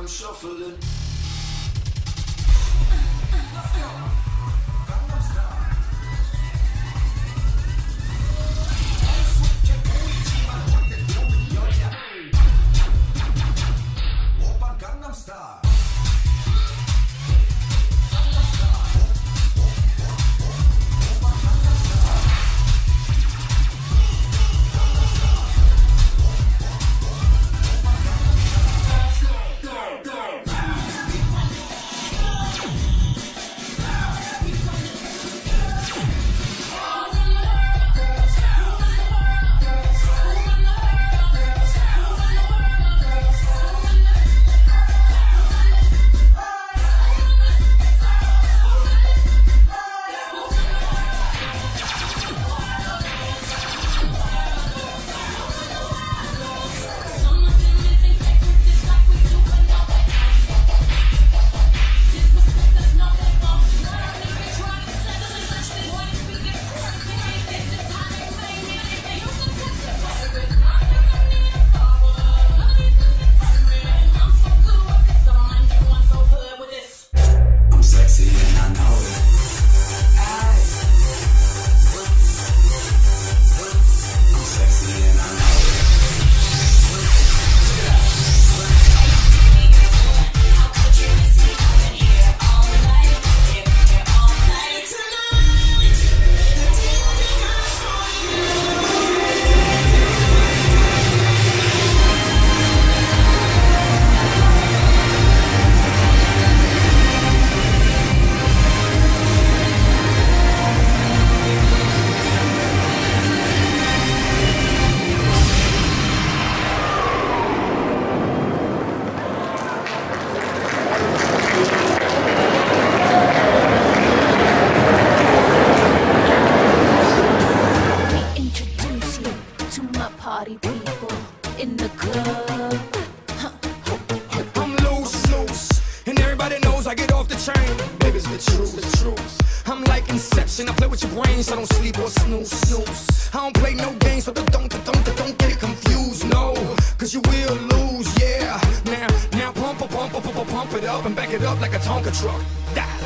I'm shuffling. Gangnam Style. Party people in the club. I'm loose, and everybody knows I get off the train. Baby's the truth. I'm like Inception. I play with your brains, I don't sleep or snooze. I don't play no games, so don't get it confused. No, cause you will lose, yeah. Now pump it up and back it up like a Tonka truck. Die.